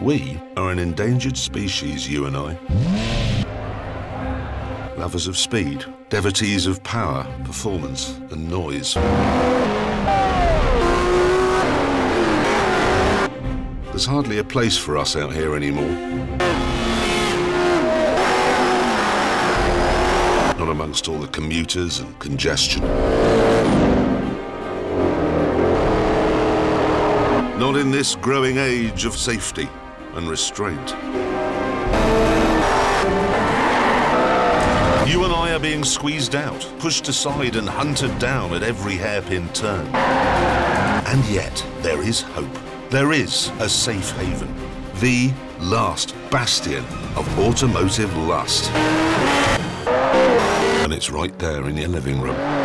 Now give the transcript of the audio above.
We are an endangered species, you and I. Lovers of speed, devotees of power, performance and noise. There's hardly a place for us out here anymore. Not amongst all the commuters and congestion. Not in this growing age of safety and restraint. You and I are being squeezed out, pushed aside and hunted down at every hairpin turn. And yet, there is hope. There is a safe haven. The last bastion of automotive lust. And it's right there in your living room.